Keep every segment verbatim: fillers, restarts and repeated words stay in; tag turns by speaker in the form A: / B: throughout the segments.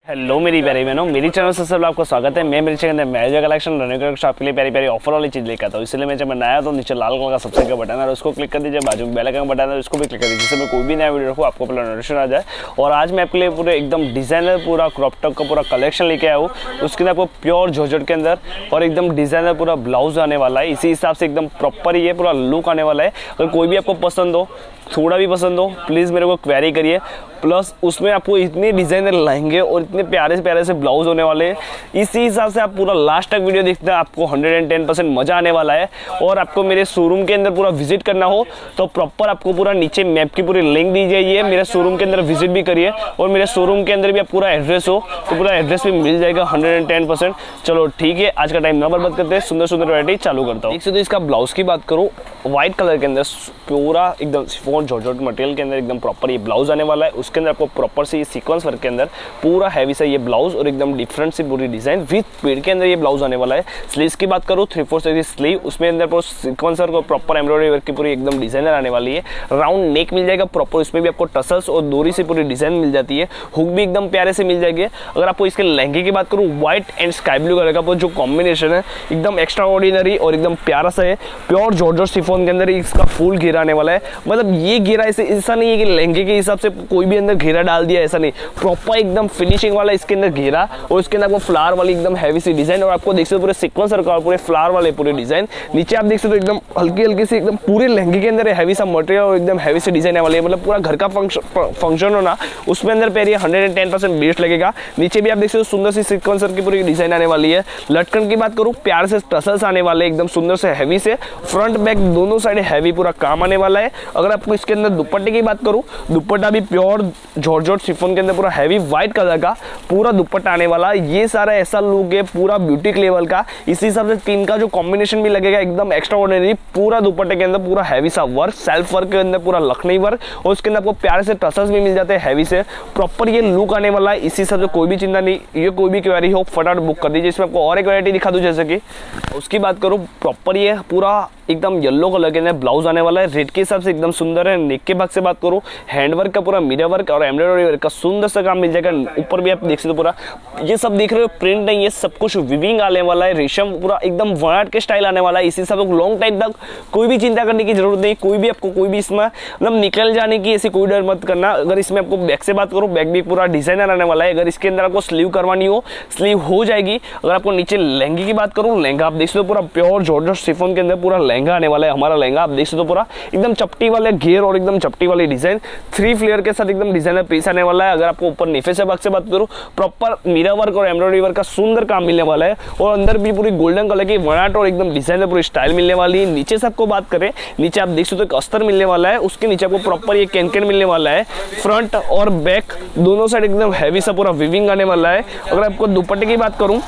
A: Hello मेरी प्यारी बहनों, मेरी चैनल से सब आपको स्वागत है। मैं मेरे चैनल में मैरिज कलेक्शन रनिंग शॉप के लिए प्यारी प्यारी ऑफर वाली चीज़ लेकर आता हूँ। इसलिए मैं जब मैं नया तो नीचे लाल कलर का सब्सक्राइब का बटन है उसको क्लिक कर दीजिए, बाजू में बेल आइकन का बटन है उसको भी क्लिक कर दीजिए, जिससे मैं कोई भी नया वीडियो रखूँ आपको पहले नोटिफिकेशन आ जाए। और आज मैं आपके लिए पूरे एकदम डिजाइनर पूरा क्रॉप टॉप का पूरा कलेक्शन लेके आया हूँ। उसके अंदर आपको प्योर जॉर्जेट के अंदर और एकदम डिजाइनर पूरा ब्लाउज आने वाला है। इसी हिसाब से एकदम प्रॉपर ये पूरा लुक आने वाला है। अगर कोई भी आपको पसंद हो, थोड़ा भी पसंद हो, प्लीज़ मेरे को क्वेरी करिए। प्लस उसमें आपको इतने डिजाइनर लहंगे और इतने प्यारे से प्यारे से ब्लाउज होने वाले हैं। इसी हिसाब से आप पूरा लास्ट तक वीडियो देखते हैं, आपको हंड्रेड एंड टेन परसेंट मजा आने वाला है। और आपको मेरे शोरूम के अंदर पूरा विजिट करना हो तो प्रॉपर आपको पूरा नीचे मैप की पूरी लिंक दी जाइए, मेरे शोरूम के अंदर विजिट भी करिए। और मेरे शोरूम के अंदर भी आप पूरा एड्रेस हो तो पूरा एड्रेस भी मिल जाएगा हंड्रेड एंड टेन परसेंट। चलो ठीक है, आज का टाइम ना बर्बाद करते हैं, सुंदर सुंदर वैरायटी चालू करता हूँ। एक से तो इसका ब्लाउज की बात करूँ, व्हाइट कलर के अंदर पूरा एकदम शिफॉन जॉर्जेट मटेरियल के अंदर एकदम प्रॉपर ये ब्लाउज आने वाला है। उसके अंदर आपको प्रॉपर से ये सीक्वेंस वर्क के अंदर पूरा हैवी सा ये ब्लाउज और एकदम डिफरेंट सी पूरी डिजाइन विद पेड़ के अंदर ये ब्लाउज आने वाला है। स्लीव्स की बात करूँ, थ्री फोर साइज स्लीव, उसमें अंदर पूरा सीक्वेंस वर्क और प्रॉपर एम्ब्रॉयडरी वर्क की पूरी एकदम डिजाइनर आने वाली है। राउंड नेक मिल जाएगा प्रॉपर, उसमें भी आपको टसल्स और डोरी से पूरी डिजाइन मिल जाती है। हुक भी एकदम प्यारे से मिल जाएगी। अगर आपको इसके लहंगे की बात करूँ, white and sky blue colour का जो कॉम्बिनेशन है एकदम एक्स्ट्रा ऑर्डिनरी और एकदम प्यारा सा है। प्योर जॉर्जेट शिफॉन के अंदर इसका फुल घेरा आने वाला है। मतलब ये घेरा ऐसे ऐसा नहीं है कि लहंगे के हिसाब से कोई भी अंदर घेरा डाल दिया, ऐसा नहीं, प्रॉपर एकदम फिनिशिंग वाला इसके अंदर घेरा और इसके अंदर आपको फ्लावर वाली एकदम हैवी सी डिजाइन और आपको देख सकते हो पूरे सीक्वेंस और पूरे फ्लावर वाले पूरे डिजाइन। नीचे आप देख सकते हो एकदम हल्की हल्की सी एकदम पूरे लहंगे के अंदर हैवी सा मटेरियल और एकदम हैवी सी डिजाइन वाली है। मतलब पूरा घर का फंक्शन फंक्शन हो ना, उसमें अंदर पैर hundred and ten percent best लगेगा। नीचे भी आप देख सकते हो सुंदर सी सीक्वेंस की पूरी डिजाइन आने वाली है। लटकन की बात करूँ, प्यार से टसल्स आने वाले एकदम सुंदर से हैवी से, फ्रंट बैक दोनों साइड हैवी पूरा काम आने वाला है। अगर आपको इसके अंदर दुपट्टे की बात करूँ, दुपट्टा भी प्योर जॉर्जेट शिफॉन के अंदर पूरा हैवी व्हाइट कलर का पूरा दुपट्टा आने वाला है। ये सारा ऐसा लुक है पूरा ब्यूटी लेवल का। इसी हिसाब से तीन का जो कॉम्बिनेशन भी लगेगा एकदम एक्स्ट्रा ऑर्डिनरी। पूरा दुपट्टे के अंदर पूरा हैवी सा वर्क, सेल्फ वर्क के अंदर पूरा लखनवी वर्क और उसके अंदर आपको प्यारे से टसल्स भी मिल जाते हैं हैवी से। प्रॉपर ये लुक आने वाला है। इसी हिसाब से कोई भी चिंता नहीं, ये कोई भी क्वेरी हो फटाफट बुक कर दीजिए। इसमें आपको और एक वैरायटी दिखा दूं, जैसे कि उसकी बात करूँ, प्रॉपर ये पूरा एकदम येलो कलर के अंदर ब्लाउज आने वाला है। रेड के हिसाब से एकदम सुंदर है। नेक के भाग से बात करूँ, हैंडवर्क का पूरा मिरर वर्क और एम्ब्रॉयडरी वर्क का सुंदर सा काम मिल जाएगा। ऊपर भी आप देख सकते हो पूरा ये सब देख रहे हो प्रिंट नहीं, ये सब कुछ विविंग आने वाला है। रेशम पूरा एकदम वर्ड के स्टाइल आने वाला है। इसी सब लॉन्ग टाइम तक कोई भी चिंता करने की जरूरत नहीं। कोई भी आपको कोई भी इसमें मतलब निकल जाने की ऐसी कोई डर मत करना। अगर इसमें आपको बैक से बात करूँ, बैक भी पूरा डिजाइनर आने वाला है। अगर इसके अंदर आपको स्लीव करवानी हो, स्लीव हो जाएगी। अगर आपको नीचे लहंगे की बात करूँ, लहंगा आप देख सकते हो पूरा प्योर जॉर्जेट शिफॉन के अंदर पूरा लहंगा आने वाला है। हमारा लहंगा आप देख सकते हो पूरा एकदम चपटी वाले घेर और एकदम चपटी वाली डिजाइन, थ्री फ्लेयर के साथ एकदम डिजाइनर पीस आने वाला है। अगर आपको ऊपर नीचे से भाग से बात करूँ, प्रॉपर मिरर वर्क और एम्ब्रॉयडरी वर्क का सुंदर काम मिलने वाला है। और अंदर भी पूरी गोल्डन कलर की वनाट और एकदम डिजाइनर पूरी स्टाइल मिलने वाली है। नीचे से आपको बात करें, नीचे आप देख सकते हो एक अस्तर मिलने वाला है। उसके नीचे आपको प्रॉपर ये कैनकेन मिलने वाला है। फ्रंट और बैक दोनों साइड एकदम हैवी सा पूरा विविंग आने वाला है। अगर आपको दुपट्टे की बात करूँ,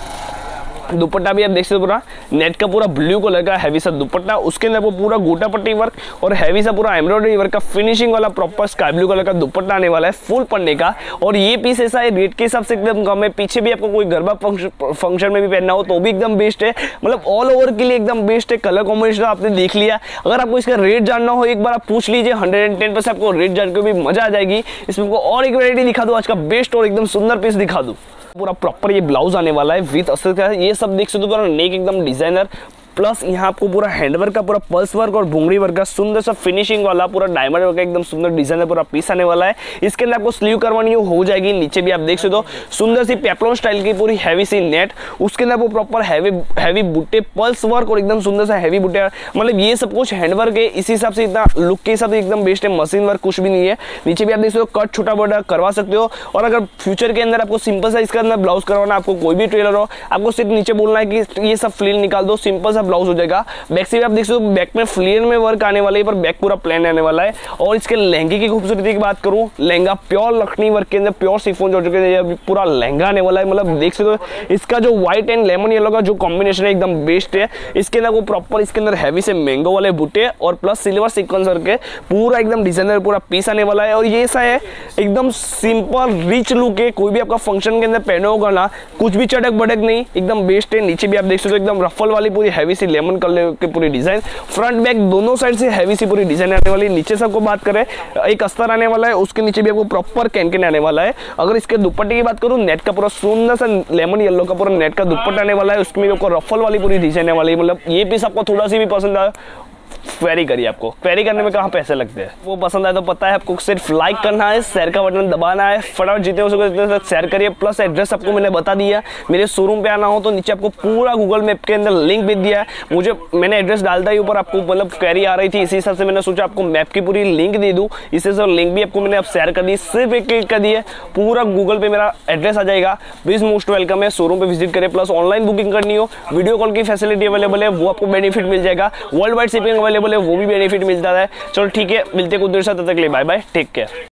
A: दुपट्टा भी आप देख सकते हो पूरा नेट का पूरा ब्लू कलर का हैवी सा दुपट्टा, उसके अंदर वो पूरा गोटा पट्टी वर्क और हैवी सा पूरा एम्ब्रॉयडरी वर्क का फिनिशिंग वाला प्रॉपर स्काई ब्लू कलर का दुपट्टा आने वाला है फुल पन्ने का। और ये पीस ऐसा है रेट के हिसाब से एकदम कम है। पीछे भी आपको कोई गरबा फंक्शन में भी पहनना हो तो भी एकदम बेस्ट है। मतलब ऑल ओवर के लिए एकदम बेस्ट है। कलर कॉम्बिनेशन आपने देख लिया। अगर आपको इसका रेट जानना हो, एक बार आप पूछ लीजिए, हंड्रेड एंड टेन परसेंट आपको रेट जान के भी मजा आ जाएगी। इसमें आपको और एक वैरायटी दिखा दो, आज का बेस्ट और एकदम सुंदर पीस दिखा दूं। पूरा प्रॉपर ये ब्लाउज आने वाला है विद अस्तर का। ये सब देख सकते हो पूरा नेक एकदम डिजाइनर, प्लस यहाँ आपको पूरा हैंडवर्क का पूरा पल्स वर्क और भुंगड़ी वर्क का सुंदर सा फिनिशिंग वाला पूरा डायमंड वर्क का एकदम सुंदर डिजाइनर पूरा पीस आने वाला है। इसके अंदर आपको स्लीव करवानी हो, हो जाएगी। नीचे भी आप देख सकते हो सुंदर सी पेप्लॉन स्टाइल की पूरी हैवी सी नेट, उसके अंदर वो प्रॉपर हैवी हैवी बूटे पल्स वर्क और एकदम सुंदर सा हैवी बूटे। मतलब ये सब कुछ हैंडवर्क है। इसी हिसाब से इतना लुक के हिसाब से एकदम बेस्ट है। मशीन वर्क कुछ भी नहीं है। नीचे भी आप देख सकते हो कट छोटा बड़ा करवा सकते हो। और अगर फ्यूचर के अंदर आपको सिंपल सा इसके अंदर ब्लाउज करवाना, आपको कोई भी टेलर हो, आपको सिर्फ नीचे बोलना है कि ये सब फ्लील निकाल दो, सिंपल सा ब्लाउज हो जाएगा। बैक से भी आप देख सकते हो बैक में फ्लेयर में वर्क आने वाला है, पर बैक पूरा प्लेन आने वाला है। और इसके लहंगे की खूबसूरती की बात करूं, लहंगा प्योर लखनवी वर्क के अंदर प्योर शिफॉन जॉर्जेट के अंदर पूरा लहंगा आने वाला है। मतलब देख सकते हो इसका जो व्हाइट एंड लेमन येलो का जो कॉम्बिनेशन है एकदम बेस्ट है। इसके अंदर वो प्रॉपर इसके अंदर हैवी से मैंगो वाले बूटे और प्लस सिल्वर सीक्वेंस करके पूरा एकदम डिजाइनर पूरा पीस आने वाला है। और ये ऐसा है एकदम सिंपल रिच लुक है। कोई भी आपका फंक्शन के अंदर पहने होगा ना, कुछ भी चटक बटक नहीं, एकदम बेस्ट है। नीचे भी आप देख सकते हो एकदम रफल वाली पूरी हैवी हैवी सी लेमन कलर की पूरी डिजाइन, फ्रंट बैक दोनों साइड से हैवी सी पूरी डिजाइन आने वाली। नीचे से आपको बात करें, एक अस्तर आने वाला है, उसके नीचे भी आपको प्रॉपर कैनकेन आने वाला है। अगर इसके दुपट्टे की बात करूं, नेट का पूरा सुंदर सा लेमन येलो का पूरा नेट का दुपट्टा आने वाला है, उसमें आपको रफल वाली पूरी डिजाइन आने वाली है। मतलब ये पीस आपको थोड़ा सी भी पसंद आया, क्वेरी करिए। आपको क्वेरी करने में कहाँ पैसे लगते हैं, वो पसंद आए तो पता है आपको, सिर्फ लाइक करना है, शेयर का बटन दबाना है, फटाफट जितने हो सके उतने तक शेयर करिए। प्लस एड्रेस आपको मैंने बता दिया, मेरे शोरूम पे आना हो तो नीचे आपको पूरा गूगल मैप के अंदर लिंक भी दिया है। मुझे मैंने एड्रेस डालता ही ऊपर आपको मतलब क्वेरी आ रही थी, इसी हिसाब से मैंने सोचा आपको मैप की पूरी लिंक दे दूँ। इसी से लिंक भी आपको मैंने अब शेयर कर दी, सिर्फ एक क्लिक कर दिए पूरा गूगल पे मेरा एड्रेस आ जाएगा। प्लीज मोस्ट वेलकम है, शोरूम पे विजिट करें। प्लस ऑनलाइन बुकिंग करनी हो, वीडियो कॉल की फैसिलिटी अवेलेबल है, वो आपको बेनिफिट मिल जाएगा। वर्ल्ड वाइड शिपिंग अवेलेबल है, वो भी बेनिफिट मिलता है। चलो ठीक है, मिलते कुछ देर साथ, तब तक के लिए बाय बाय, टेक केयर।